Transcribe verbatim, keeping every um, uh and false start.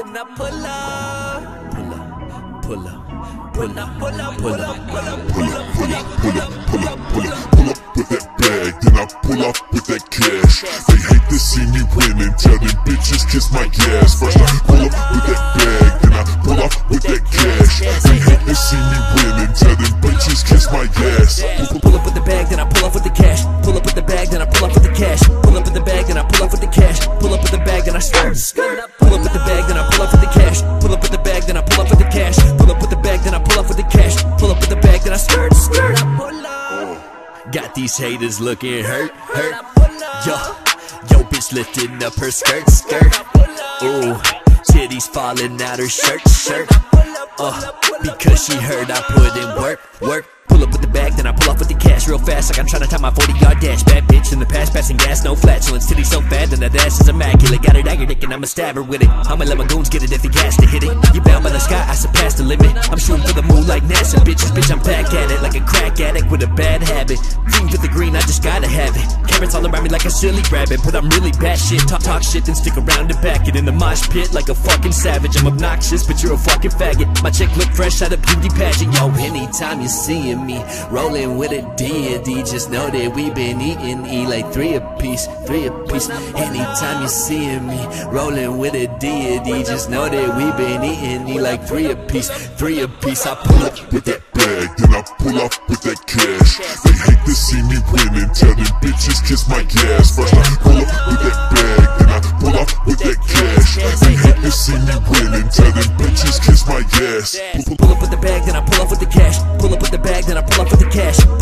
When I pull up, Pull up, pull up, pull when I up, pull up, pull pull up, up, pull up, Pull up, pull up, pull up, pull up, pull up, pull up with that bag, then I pull up with that cash. They hate to see me win and tell them bitches kiss my gas. First I pull up with that bag, then I pull up with that cash. They hate to see me win and tell them bitches kiss my gas. pull, pull up with the bag, then I pull up with the cash. Pull up with the bag, then I pull up with the cash. Pull up with the bag, then I pull up with the cash. Pull up with the bag, then I skirt, skirt. Pull up with the bag, then I pull up with the cash. Pull up with the bag, then I pull up with the cash. Pull up with the bag, then I pull up with the cash. Pull up with the bag, then I skirt, skirt. Got these haters looking hurt, hurt. Yo, yo, bitch lifting up her skirt, skirt. Ooh, titties falling out her shirt, shirt. Uh, because she heard I put in work, work. Pull up with the bag, then I pull off with the cash real fast, like I'm trying to time my forty yard dash. Bad bitch in the past, passing gas, no flatulence. Titties so fat, and that ass is immaculate. Got her dagger dick, and I'ma stab her with it. I'ma let my goons get it if he gas to hit it. You bound by the sky, I surpass the limit. I'm shooting for the moon like NASA, bitches. Bitch, I'm back at it like a crack addict with a bad habit. Green with the green, I just gotta have it. Carrots all around me like a silly rabbit, but I'm really bad shit. Talk, talk shit, then stick around and back it in the mosh pit like a fucking savage. I'm obnoxious, but you're a fucking faggot. My chick look fresh out of beauty pageant. Yo, anytime you seeing me rolling with a deity, just know that we been eating E like three a piece, three a piece. Anytime you seeing me rolling with a deity, just know that we been eating E like three a piece, three a piece. I pull up With that bag, then I pull up with that cash. They hate to see me win and tell them bitches kiss my gas. First I pull up with that bag, then I pull up with that cash. They hate to see me win and tell them bitches kiss my gas. Pull, pull up with the bag, then I pull off with the cash. Pull up with the bag, then I pull off with the cash.